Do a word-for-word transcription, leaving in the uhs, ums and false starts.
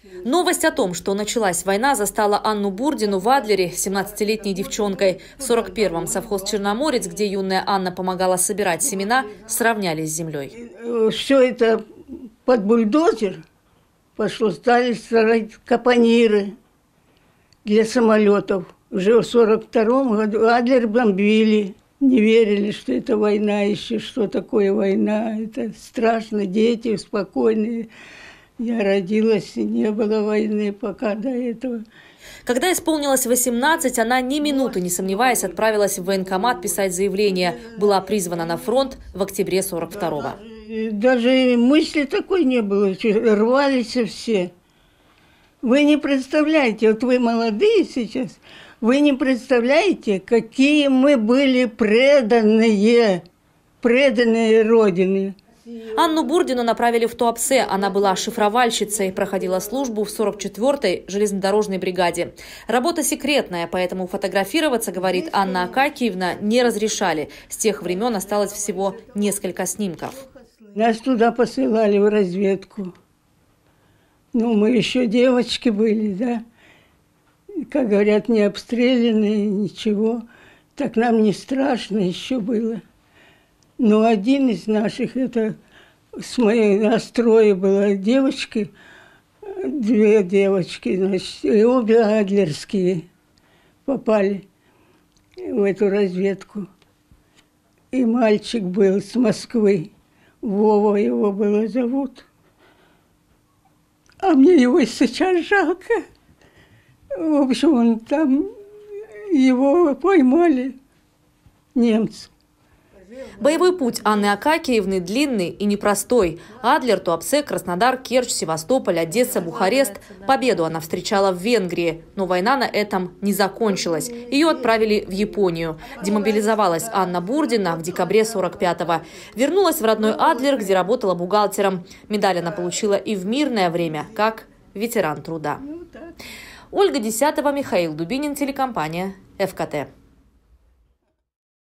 Новость о том, что началась война, застала Анну Бурдину в Адлере, семнадцатилетней девчонкой. В сорок первом совхоз «Черноморец», где юная Анна помогала собирать семена, сравняли с землей. Все это под бульдозер пошло, стали строить капониры для самолетов. Уже в сорок втором году Адлер бомбили. Не верили, что это война еще, что такое война. Это страшно, дети спокойные. Я родилась, и не было войны пока до этого. Когда исполнилось восемнадцать, она ни минуты не сомневаясь отправилась в военкомат писать заявление. Была призвана на фронт в октябре сорок второго. Даже мысли такой не было, рвались все. Вы не представляете, вот вы молодые сейчас, вы не представляете, какие мы были преданные, преданные Родине. Анну Бурдину направили в Туапсе. Она была шифровальщицей, проходила службу в сорок четвёртой железнодорожной бригаде. Работа секретная, поэтому фотографироваться, говорит Анна Акакиевна, не разрешали. С тех времен осталось всего несколько снимков. Нас туда посылали в разведку. Ну, мы еще девочки были, да. Как говорят, не обстрелянные, ничего. Так нам не страшно еще было. Но один из наших, это с моей настрое была девочки, две девочки, значит, и обе адлерские попали в эту разведку. И мальчик был с Москвы, Вова его было зовут. А мне его сейчас жалко. В общем, он там, его поймали немцы. Боевой путь Анны Акакиевны длинный и непростой. Адлер, Туапсе, Краснодар, Керчь, Севастополь, Одесса, Бухарест. Победу она встречала в Венгрии. Но война на этом не закончилась. Ее отправили в Японию. Демобилизовалась Анна Бурдина в декабре сорок пятого. Вернулась в родной Адлер, где работала бухгалтером. Медаль она получила и в мирное время, как ветеран труда. Ольга Десятова, Михаил Дубинин, телекомпания эф ка тэ.